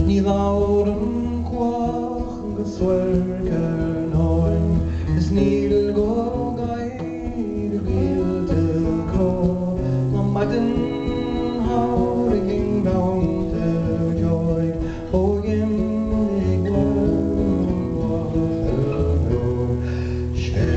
Ní láran cuach go suircear náin is níl go gair gialte có má maidin háirigin bhainte joig ógin ag bhailú sé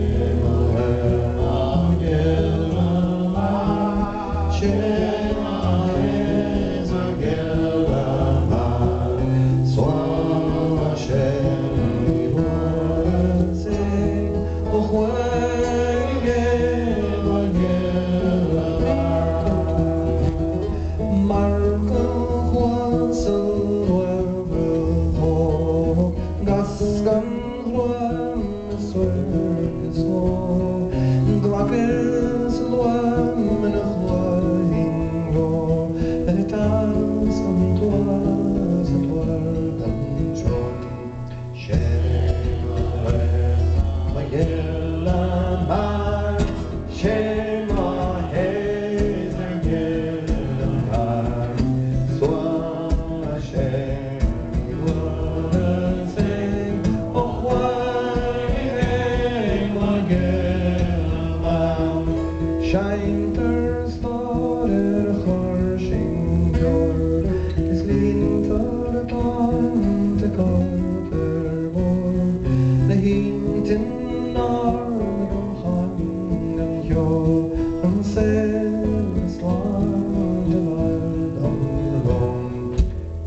Sheinter slaughter harshing door is leaning for a pond to cover war. The hinten arm hung and yo and sail slant the wild on the bone.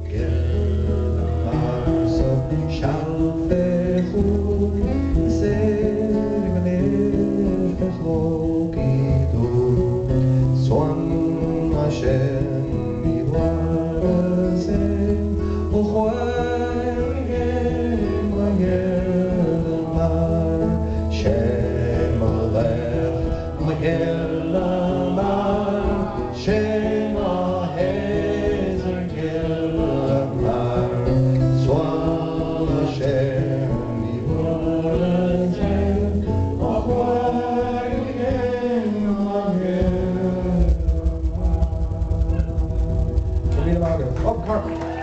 Gilmars of shall they who say Hashem Yivarasem U'choyim L'gelamar Shem Alech L'gelamar Shem Ahezer Gelamar Swam Hashem Yivarasem U'choyim L'gelamar Up carpet.